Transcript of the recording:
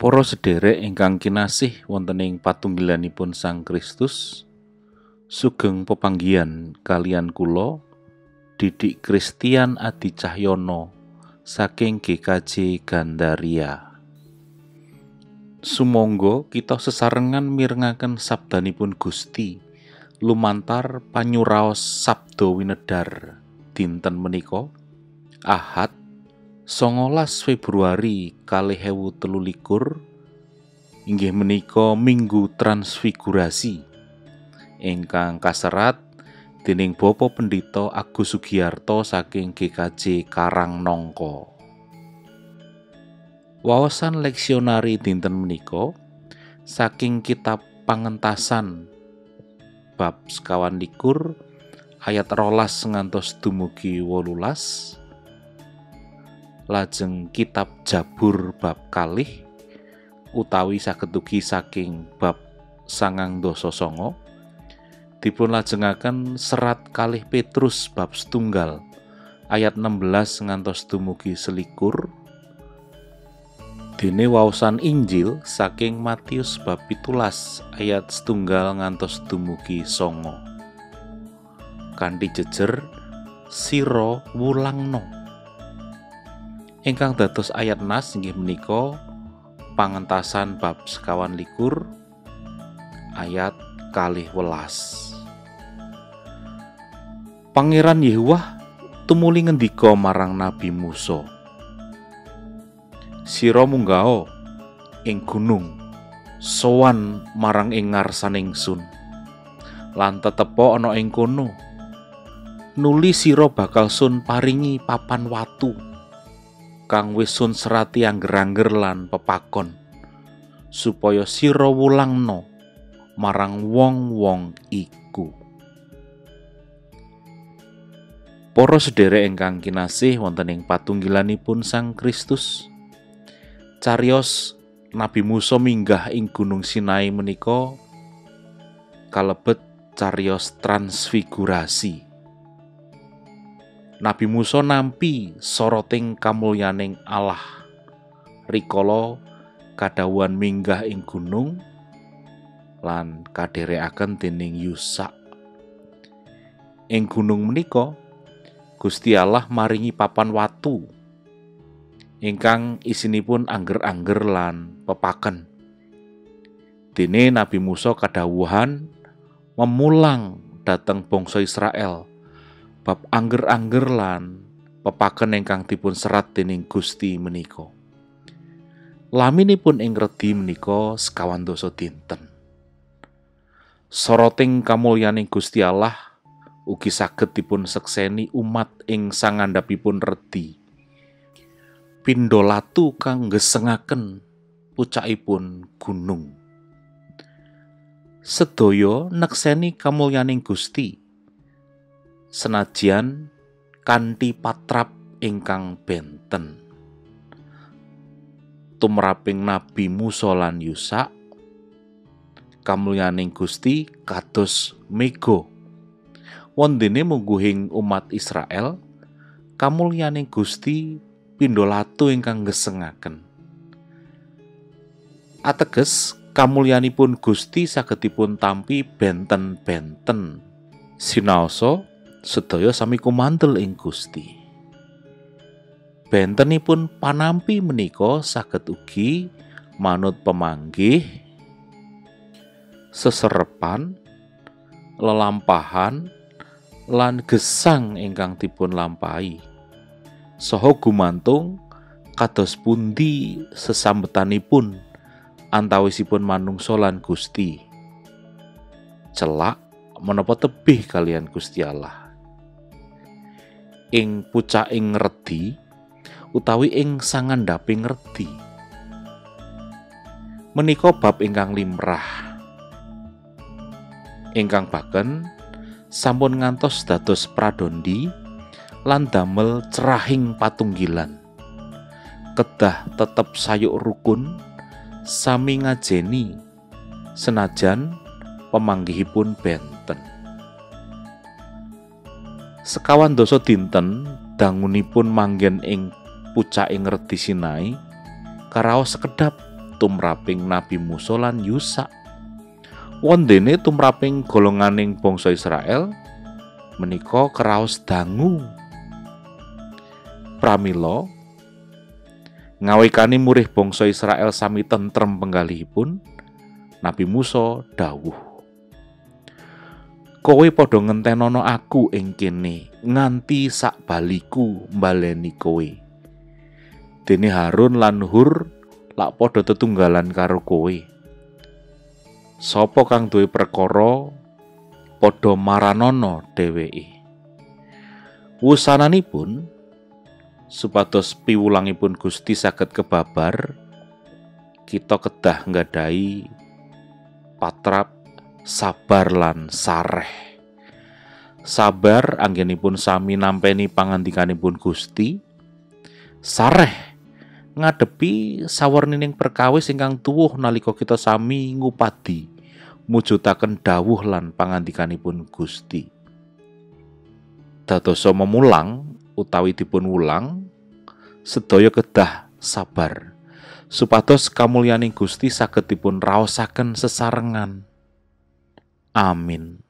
Para sedherek ingkang kinasih wonten ing patunggilanipun Sang Kristus, sugeng pepanggihan kaliyan kula Didik Kristian Adi Cahyono saking GKJ Gandaria. Sumangga kita sesarengan mirengaken sabdanipun Gusti lumantar panyuraos sabda winedar dinten menika Ahad 19 Februari 2023 inggih menika Minggu Transfigurasi ingkang kaserat dening Bapak Pendhita Agus Sugiyarto saking GKJ Karangnangka. Waosan leksionari dinten menika saking kitab Pangentasan bab 21 ayat 12 ngantos dumugi 18, lajeng kitab Jabur bab kalih utawi saged ugi saking bab 9 dipun lajengaken serat kalih Petrus bab 1 ayat 16 ngantos dumugi 21. Dene waosan Injil saking Matius bab 17 ayat 1 ngantos dumugi 9. Kanthi jejer sira wulangno. Ingkang dados ayat nas inggih menika Pangentasan bab 21 ayat 12. Pangeran Yehuwah tumuli ngendika marang Nabi Musa, sira munggah ing gunung sowan marang ing ngarsaning Ingsun, lan tetepa ana ing kono nuli sira bakal sun paringi papan watu kang wis sun serati angger-angger lan pepakon, supaya sira wulangno marang wong-wong iku. Para sedherek ingkang kinasih wonten ing patunggilanipun Sang Kristus, cariyos Nabi Musa minggah ing Gunung Sinai menika kalebet cariyos transfigurasi. Nabi Musa nampi soroting kamulyaning Allah rikala kadhawuhan minggah ing gunung lan kadherekaken dening Yusa. Ing gunung menika Gusti Allah maringi papan watu ingkang isinipun angger-angger lan pepaken. Dene Nabi Musa kadhawuhan memulang dhateng bangsa Israel bab angger-angger lan pepaken ingkang dipun serat dening Gusti menika. Laminipun ing redi menika 50 dinten. Soroting kamulyaning Gusti Allah ugi saged dipun sekseni umat ing sangandhapipun redi. Pindha latu kang nggesengaken pucakipun gunung. Sedaya nekseni kamulyaning Gusti senajan kanthi patrap ingkang benten. Tumraping Nabi Musa lan Yusa, kamulyaning Gusti kados mega. Wondene mungguhing umat Israel, kamulyaning Gusti pindha latu ingkang nggesengaken. Ateges kamulyanipun Gusti saged dipun tampi benten-benten. Sinaosa sedaya sami kumantel ing Gusti. Bentenipun panampi menika saged ugi manut pemanggih, seserepan, lelampahan, lan gesang ingkang dipun lampahi. Saha gumantung kados pundi sesambetanipun antawisipun manungsa lan Gusti. Celak menapa tebih kalian Gusti Allah. Ing pucaking redi utawi ing sangandhaping redi menika bab ingkang limrah ingkang baken sampun ngantos dados pradondi lan damel cerahing patunggilan kedah tetep sayuk rukun sami ngajeni senajan pemanggihipun benten. Sekawan doso dinten dangunipun manggen ing pucaking redi Sinai karaos sekedap tumraping Nabi Musa lan Yusa. Wondene tumraping golonganing bangsa Israel menika kraos dangu. Pramila ngawekani murih bangsa Israel sami tentrem penggalihipun, Nabi Musa dawuh, "Kowe padha ngentenono aku ing kene nganti sak baliku mbaleni kowe. Dene Harun lan Hur lak padha tetunggalan karo kowe. Sapa kang duwe perkara padha maranono dheweke." Wusananipun supados piwulangipun Gusti saged kebabar, kita kedah nggadahi patrap sabar lan sareh. Sabar anggenipun sami nampeni pangandikanipun Gusti. Sareh ngadepi sawernining perkawis ingkang tuwuh nalika kita sami ngupadi mujudaken dawuh lan pangandikanipun Gusti. Dadosa memulang utawi dipun wulang, sedaya kedah sabar supados kamulyaning Gusti saged dipun raosaken sesarengan. Amin.